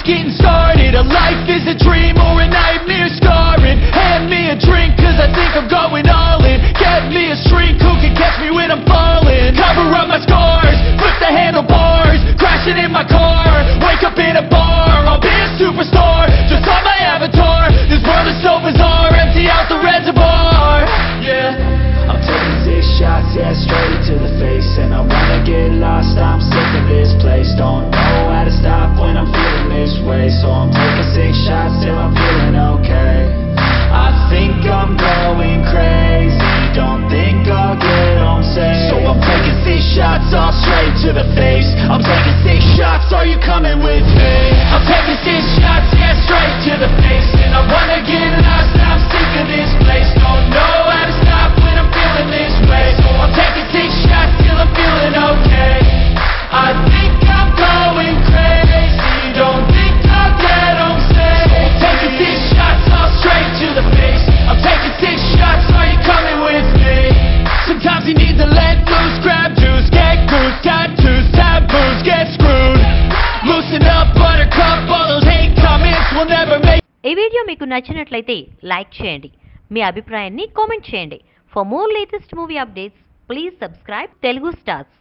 getting started. A life is a dream or a nightmare scarring. Hand me a drink cause I think I'm going all in. Get me a shrink who can catch me when I'm falling. Cover up my scars, flip the handlebars, crashing in my car, wake up in a bar. I'll be a superstar, just on my avatar. This world is so bizarre, empty out the reservoir. Yeah, I'm taking 6 shots, yeah, straight to the face. And I wanna get lost, I'm sick of this place. Don't know how to stop when I'm feeling this way. So I'm taking 6 shots till I'm feeling okay. I think I'm going crazy, don't think I'll get home safe. So I'm taking 6 shots all straight to the face. I'm taking 6 shots, are you coming with me? I'm taking 6 shots, yeah, straight to the face. And I wanna get lost, I'm sick of this place. Don't know how to stop when I'm feeling this way. So I'm taking 6 shots till I'm feeling okay. I think I'm going crazy, don't think I'll get home safe. So I'm taking 6 shots all straight to the face. I'm taking 6 shots, are you coming with me? Sometimes you need to let loose, grab juice, get goose, tattoos, taboos, get screwed. Loosen up, buttercup, all those hate comments will never make. ఈ video మీకు నచ్చినట్లయితే like చేయండి, మీ అభిప్రాయాన్ని comment చేయండి. For more latest movie updates please subscribe Telugu stars.